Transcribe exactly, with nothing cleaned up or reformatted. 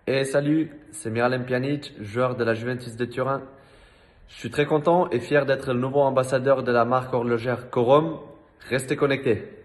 Et salut, c'est Miralem Pjanic, joueur de la Juventus de Turin. Je suis très content et fier d'être le nouveau ambassadeur de la marque horlogère Corum. Restez connectés.